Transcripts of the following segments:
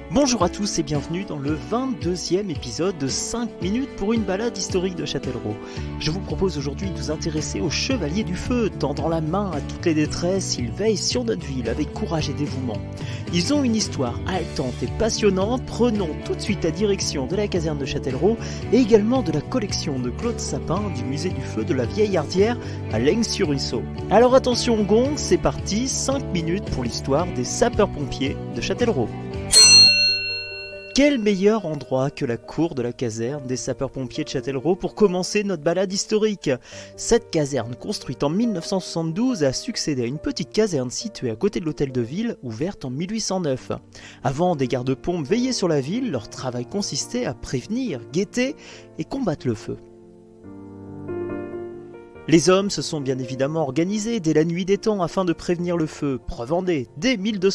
Bonjour à tous et bienvenue dans le 22e épisode de 5 minutes pour une balade historique de Châtellerault. Je vous propose aujourd'hui de nous intéresser aux Chevaliers du Feu. Tendant la main à toutes les détresses, ils veillent sur notre ville avec courage et dévouement. Ils ont une histoire haletante et passionnante. Prenons tout de suite la direction de la caserne de Châtellerault et également de la collection de Claude Sapin du musée du feu de la Vieille Hardière à Laigne-sur-Ruisseau. Alors attention gong, c'est parti, 5 minutes pour l'histoire des sapeurs-pompiers de Châtellerault. Quel meilleur endroit que la cour de la caserne des sapeurs-pompiers de Châtellerault pour commencer notre balade historique. Cette caserne, construite en 1972, a succédé à une petite caserne située à côté de l'hôtel de ville, ouverte en 1809. Avant, des gardes-pompes veillaient sur la ville, leur travail consistait à prévenir, guetter et combattre le feu. Les hommes se sont bien évidemment organisés dès la nuit des temps afin de prévenir le feu. Preuve en est, dès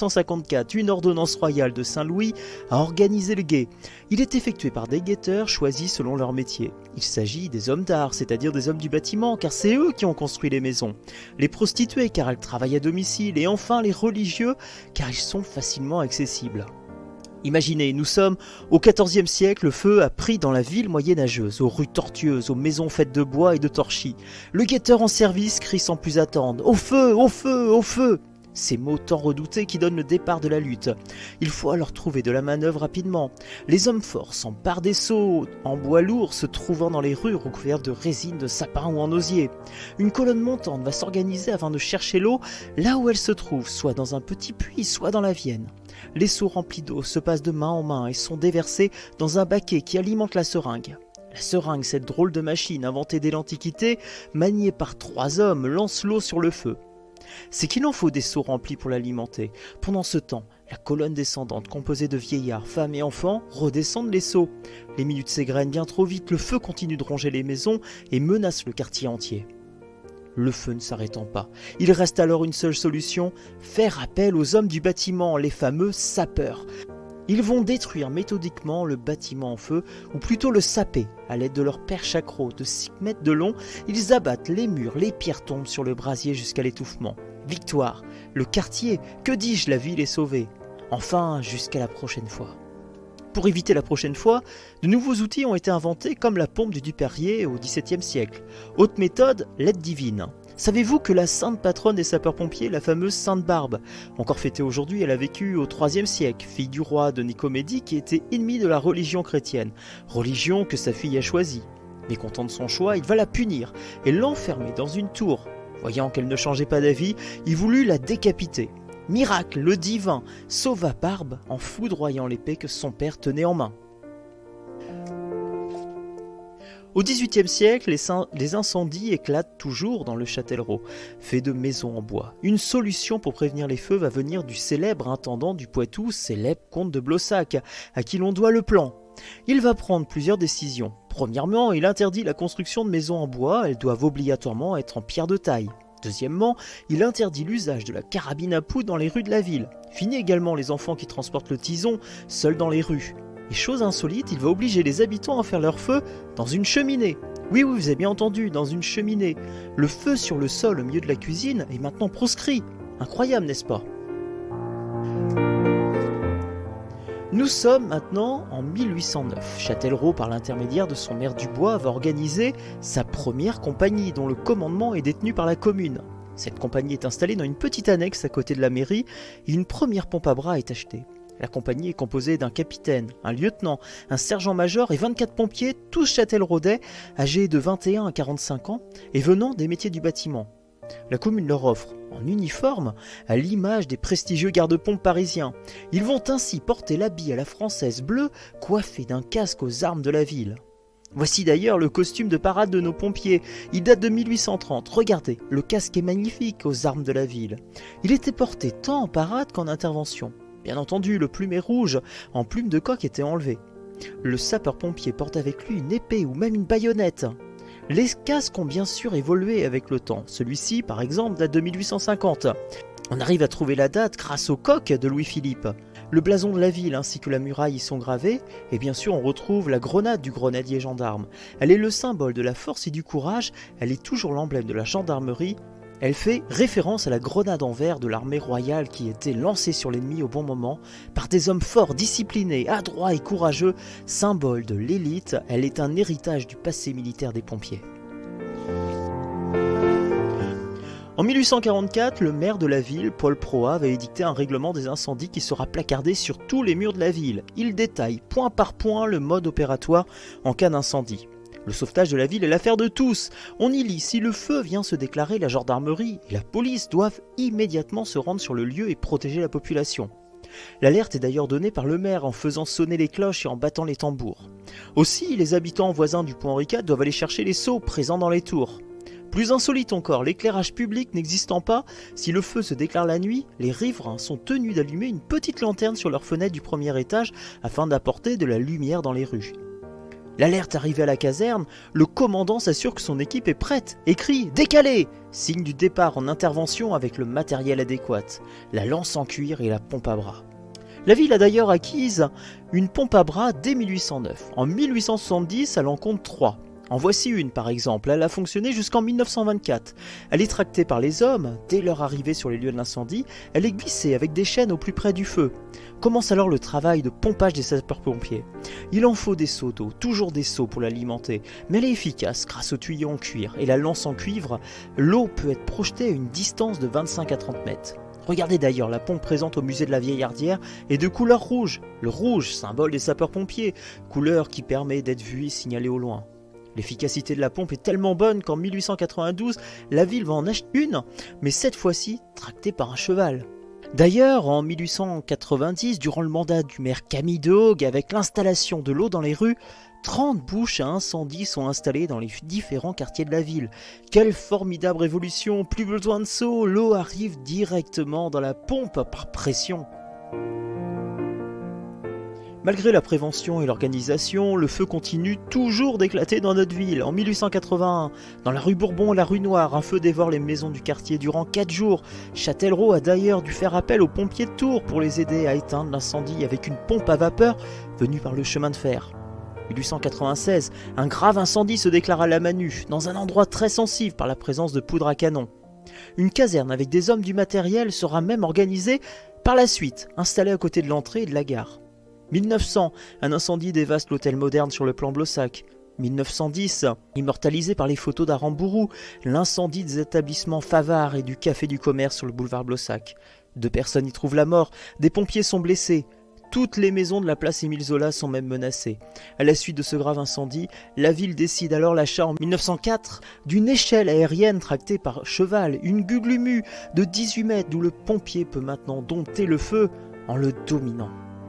1254, une ordonnance royale de Saint-Louis a organisé le guet. Il est effectué par des guetteurs choisis selon leur métier. Il s'agit des hommes d'art, c'est-à-dire des hommes du bâtiment, car c'est eux qui ont construit les maisons. Les prostituées, car elles travaillent à domicile, et enfin les religieux, car ils sont facilement accessibles. Imaginez, nous sommes au XIVe siècle, le feu a pris dans la ville moyenâgeuse, aux rues tortueuses, aux maisons faites de bois et de torchis. Le guetteur en service crie sans plus attendre « Au feu, au feu, au feu !» Ces mots tant redoutés qui donnent le départ de la lutte. Il faut alors trouver de la manœuvre rapidement. Les hommes forts s'emparent des seaux en bois lourd se trouvant dans les rues recouverts de résine, de sapin ou en osier. Une colonne montante va s'organiser afin de chercher l'eau là où elle se trouve, soit dans un petit puits, soit dans la Vienne. Les seaux remplis d'eau se passent de main en main et sont déversés dans un baquet qui alimente la seringue. La seringue, cette drôle de machine inventée dès l'Antiquité, maniée par 3 hommes, lance l'eau sur le feu. C'est qu'il en faut des seaux remplis pour l'alimenter. Pendant ce temps, la colonne descendante, composée de vieillards, femmes et enfants, redescendent les seaux. Les minutes s'égrènent bien trop vite, le feu continue de ronger les maisons et menace le quartier entier. Le feu ne s'arrêtant pas, il reste alors une seule solution, faire appel aux hommes du bâtiment, les fameux sapeurs. Ils vont détruire méthodiquement le bâtiment en feu, ou plutôt le saper. À l'aide de leurs perches accros de 6 mètres de long, ils abattent les murs, les pierres tombent sur le brasier jusqu'à l'étouffement. Victoire, le quartier, que dis-je, la ville est sauvée. Enfin, jusqu'à la prochaine fois. Pour éviter la prochaine fois, de nouveaux outils ont été inventés comme la pompe du Duperrier au XVIIe siècle. Autre méthode, l'aide divine. Savez-vous que la sainte patronne des sapeurs-pompiers, la fameuse Sainte Barbe, encore fêtée aujourd'hui, elle a vécu au IIIe siècle, fille du roi de Nicomédie qui était ennemi de la religion chrétienne, religion que sa fille a choisie. Mécontent de son choix, il va la punir et l'enfermer dans une tour. Voyant qu'elle ne changeait pas d'avis, il voulut la décapiter. Miracle, le divin sauva Barbe en foudroyant l'épée que son père tenait en main. Au XVIIIe siècle, les incendies éclatent toujours dans le Châtellerault, fait de maisons en bois. Une solution pour prévenir les feux va venir du célèbre intendant du Poitou, célèbre comte de Blossac, à qui l'on doit le plan. Il va prendre plusieurs décisions. Premièrement, il interdit la construction de maisons en bois, elles doivent obligatoirement être en pierre de taille. Deuxièmement, il interdit l'usage de la carabine à poudre dans les rues de la ville. Fini également les enfants qui transportent le tison, seuls dans les rues. Et chose insolite, il va obliger les habitants à faire leur feu dans une cheminée. Oui, vous avez bien entendu, dans une cheminée. Le feu sur le sol au milieu de la cuisine est maintenant proscrit. Incroyable, n'est-ce pas ? Nous sommes maintenant en 1809. Châtellerault, par l'intermédiaire de son maire Dubois, va organiser sa première compagnie dont le commandement est détenu par la commune. Cette compagnie est installée dans une petite annexe à côté de la mairie et une première pompe à bras est achetée. La compagnie est composée d'un capitaine, un lieutenant, un sergent-major et 24 pompiers, tous châtelleraudais, âgés de 21 à 45 ans et venant des métiers du bâtiment. La commune leur offre, en uniforme, à l'image des prestigieux garde-pompes parisiens. Ils vont ainsi porter l'habit à la française bleu, coiffé d'un casque aux armes de la ville. Voici d'ailleurs le costume de parade de nos pompiers. Il date de 1830. Regardez, le casque est magnifique aux armes de la ville. Il était porté tant en parade qu'en intervention. Bien entendu, le plumet rouge en plume de coq était enlevé. Le sapeur-pompier porte avec lui une épée ou même une baïonnette. Les casques ont bien sûr évolué avec le temps. Celui-ci, par exemple, date de 1850. On arrive à trouver la date grâce au coq de Louis-Philippe. Le blason de la ville ainsi que la muraille y sont gravés, et bien sûr on retrouve la grenade du grenadier gendarme. Elle est le symbole de la force et du courage, elle est toujours l'emblème de la gendarmerie, Elle fait référence à la grenade en verre de l'armée royale qui était lancée sur l'ennemi au bon moment par des hommes forts, disciplinés, adroits et courageux, symbole de l'élite. Elle est un héritage du passé militaire des pompiers. En 1844, le maire de la ville, Paul Proat, va édicter un règlement des incendies qui sera placardé sur tous les murs de la ville. Il détaille point par point le mode opératoire en cas d'incendie. Le sauvetage de la ville est l'affaire de tous. On y lit, si le feu vient se déclarer, la gendarmerie et la police doivent immédiatement se rendre sur le lieu et protéger la population. L'alerte est d'ailleurs donnée par le maire en faisant sonner les cloches et en battant les tambours. Aussi, les habitants voisins du pont Henri IV doivent aller chercher les seaux présents dans les tours. Plus insolite encore, l'éclairage public n'existant pas, si le feu se déclare la nuit, les riverains sont tenus d'allumer une petite lanterne sur leur fenêtre du premier étage afin d'apporter de la lumière dans les rues. L'alerte arrivée à la caserne, le commandant s'assure que son équipe est prête et crie « Décalé !» signe du départ en intervention avec le matériel adéquat, la lance en cuir et la pompe à bras. La ville a d'ailleurs acquise une pompe à bras dès 1809. En 1870, elle en compte 3. En voici une par exemple, elle a fonctionné jusqu'en 1924. Elle est tractée par les hommes, dès leur arrivée sur les lieux de l'incendie, elle est glissée avec des chaînes au plus près du feu. Commence alors le travail de pompage des sapeurs-pompiers. Il en faut des seaux d'eau, toujours des seaux pour l'alimenter, mais elle est efficace grâce aux tuyaux en cuir et la lance en cuivre. L'eau peut être projetée à une distance de 25 à 30 mètres. Regardez d'ailleurs, la pompe présente au musée de la Vieillardière est de couleur rouge. Le rouge, symbole des sapeurs-pompiers, couleur qui permet d'être vue et signalée au loin. L'efficacité de la pompe est tellement bonne qu'en 1892, la ville va en acheter une, mais cette fois-ci tractée par un cheval. D'ailleurs, en 1890, durant le mandat du maire Camille Dehaug, avec l'installation de l'eau dans les rues, 30 bouches à incendie sont installées dans les différents quartiers de la ville. Quelle formidable révolution! Plus besoin de seau, l'eau arrive directement dans la pompe par pression. Malgré la prévention et l'organisation, le feu continue toujours d'éclater dans notre ville. En 1881, dans la rue Bourbon et la rue Noire, un feu dévore les maisons du quartier durant 4 jours. Châtellerault a d'ailleurs dû faire appel aux pompiers de Tours pour les aider à éteindre l'incendie avec une pompe à vapeur venue par le chemin de fer. 1896, un grave incendie se déclare à la Manu, dans un endroit très sensible par la présence de poudre à canon. Une caserne avec des hommes du matériel sera même organisée par la suite, installée à côté de l'entrée et de la gare. 1900, un incendie dévaste l'hôtel moderne sur le plan Blossac. 1910, immortalisé par les photos d'Arambourou, l'incendie des établissements Favard et du Café du Commerce sur le boulevard Blossac. 2 personnes y trouvent la mort, des pompiers sont blessés. Toutes les maisons de la place Émile Zola sont même menacées. À la suite de ce grave incendie, la ville décide alors l'achat en 1904 d'une échelle aérienne tractée par cheval, une Guglumu de 18 mètres d'où le pompier peut maintenant dompter le feu en le dominant.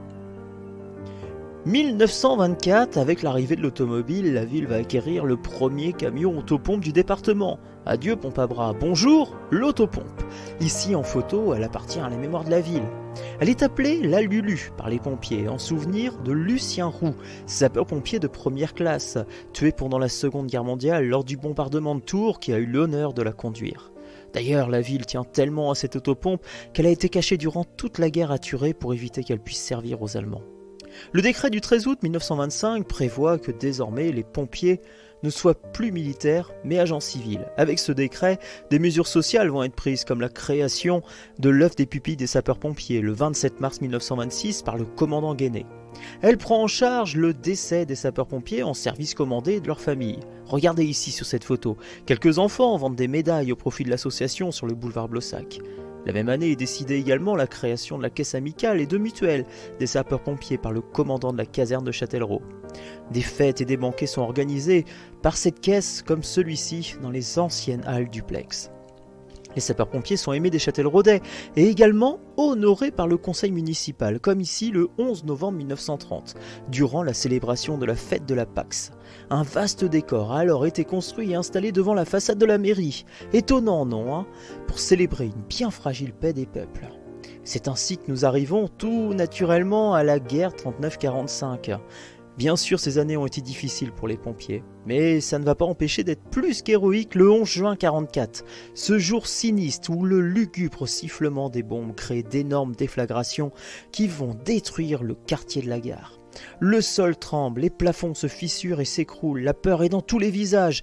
1924, avec l'arrivée de l'automobile, la ville va acquérir le premier camion autopompe du département. Adieu pompe à bras, bonjour l'autopompe. Ici en photo, elle appartient à la mémoire de la ville. Elle est appelée la Lulu par les pompiers, en souvenir de Lucien Roux, sapeur-pompier de première classe, tué pendant la Seconde Guerre mondiale lors du bombardement de Tours, qui a eu l'honneur de la conduire. D'ailleurs, la ville tient tellement à cette autopompe qu'elle a été cachée durant toute la guerre à Turet pour éviter qu'elle puisse servir aux Allemands. Le décret du 13 août 1925 prévoit que désormais les pompiers ne soient plus militaires mais agents civils. Avec ce décret, des mesures sociales vont être prises comme la création de l'œuvre des pupilles des sapeurs-pompiers le 27 mars 1926 par le commandant Guéné. Elle prend en charge le décès des sapeurs-pompiers en service commandé et de leur famille. Regardez ici sur cette photo, quelques enfants vendent des médailles au profit de l'association sur le boulevard Blossac. La même année est décidée également la création de la caisse amicale et de mutuelle des sapeurs-pompiers par le commandant de la caserne de Châtellerault. Des fêtes et des banquets sont organisés par cette caisse comme celui-ci dans les anciennes halles du Plex. Les sapeurs-pompiers sont aimés des Châtelleraudais et également honorés par le conseil municipal, comme ici le 11 novembre 1930, durant la célébration de la fête de la Pax. Un vaste décor a alors été construit et installé devant la façade de la mairie. Étonnant, non, hein, pour célébrer une bien fragile paix des peuples. C'est ainsi que nous arrivons tout naturellement à la guerre 39-45. Bien sûr, ces années ont été difficiles pour les pompiers, mais ça ne va pas empêcher d'être plus qu'héroïque le 11 juin 1944, ce jour sinistre où le lugubre sifflement des bombes crée d'énormes déflagrations qui vont détruire le quartier de la gare. Le sol tremble, les plafonds se fissurent et s'écroulent, la peur est dans tous les visages.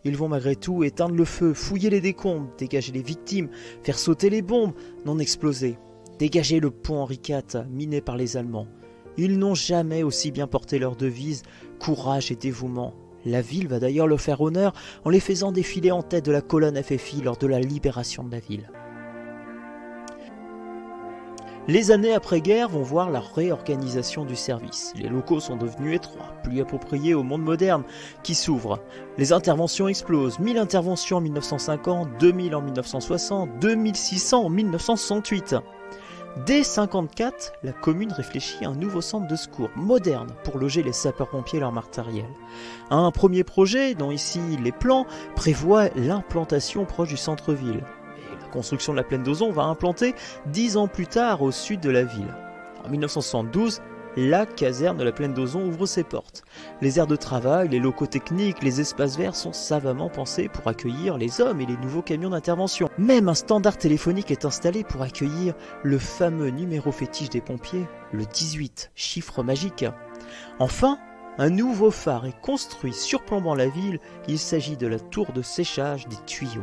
Ils vont malgré tout éteindre le feu, fouiller les décombres, dégager les victimes, faire sauter les bombes, non explosées, dégager le pont Henri IV miné par les Allemands. Ils n'ont jamais aussi bien porté leur devise, courage et dévouement. La ville va d'ailleurs leur faire honneur en les faisant défiler en tête de la colonne FFI lors de la libération de la ville. Les années après-guerre vont voir la réorganisation du service. Les locaux sont devenus étroits, plus appropriés au monde moderne qui s'ouvre. Les interventions explosent, 1000 interventions en 1950, 2000 en 1960, 2600 en 1968. Dès 1954, la commune réfléchit à un nouveau centre de secours moderne pour loger les sapeurs-pompiers et leur matériel. Un premier projet, dont ici les plans, prévoit l'implantation proche du centre-ville. La construction de la plaine d'Ozon va implanter 10 ans plus tard au sud de la ville. En 1972, la caserne de la plaine d'Ozon ouvre ses portes. Les aires de travail, les locaux techniques, les espaces verts sont savamment pensés pour accueillir les hommes et les nouveaux camions d'intervention. Même un standard téléphonique est installé pour accueillir le fameux numéro fétiche des pompiers, le 18, chiffre magique. Enfin, un nouveau phare est construit surplombant la ville, il s'agit de la tour de séchage des tuyaux.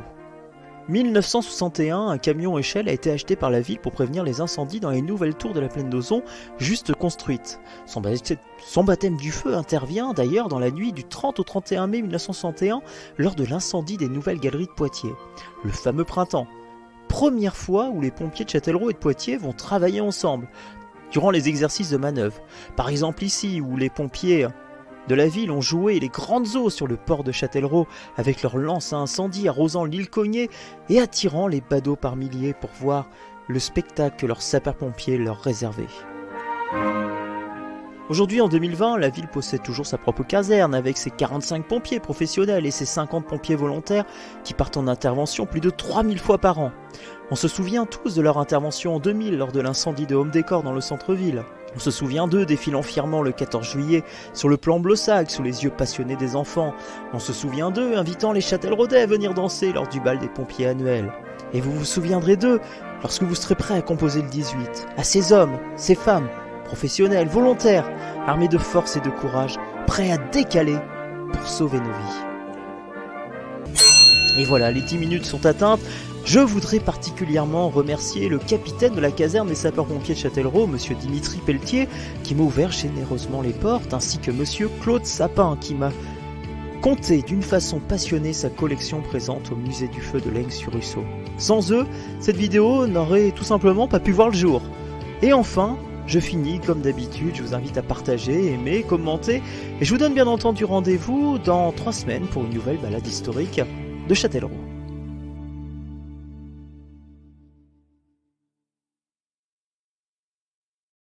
1961, un camion échelle a été acheté par la ville pour prévenir les incendies dans les nouvelles tours de la plaine d'Ozon, juste construites. Son baptême du feu intervient d'ailleurs dans la nuit du 30 au 31 mai 1961, lors de l'incendie des nouvelles galeries de Poitiers. Le fameux printemps. Première fois où les pompiers de Châtellerault et de Poitiers vont travailler ensemble, durant les exercices de manœuvre. Par exemple ici, où les pompiers de la ville ont joué les grandes eaux sur le port de Châtellerault avec leurs lances à incendie arrosant l'île Cogné et attirant les badauds par milliers pour voir le spectacle que leurs sapeurs-pompiers leur réservaient. Aujourd'hui, en 2020, la ville possède toujours sa propre caserne avec ses 45 pompiers professionnels et ses 50 pompiers volontaires qui partent en intervention plus de 3000 fois par an. On se souvient tous de leur intervention en 2000 lors de l'incendie de Home Décor dans le centre-ville. On se souvient d'eux défilant fièrement le 14 juillet sur le plan Blossac sous les yeux passionnés des enfants. On se souvient d'eux invitant les Châtelleraudais à venir danser lors du bal des pompiers annuels. Et vous vous souviendrez d'eux lorsque vous serez prêts à composer le 18. À ces hommes, ces femmes, professionnels, volontaires, armés de force et de courage, prêts à décaler pour sauver nos vies. Et voilà, les 10 minutes sont atteintes. Je voudrais particulièrement remercier le capitaine de la caserne des sapeurs-pompiers de Châtellerault, monsieur Dimitri Pelletier, qui m'a ouvert généreusement les portes, ainsi que monsieur Claude Sapin, qui m'a conté d'une façon passionnée sa collection présente au musée du feu de Laigne-sur-Ruisseau. Sans eux, cette vidéo n'aurait tout simplement pas pu voir le jour. Et enfin, je finis comme d'habitude, je vous invite à partager, aimer, commenter, et je vous donne bien entendu rendez-vous dans 3 semaines pour une nouvelle balade historique de Châtellerault.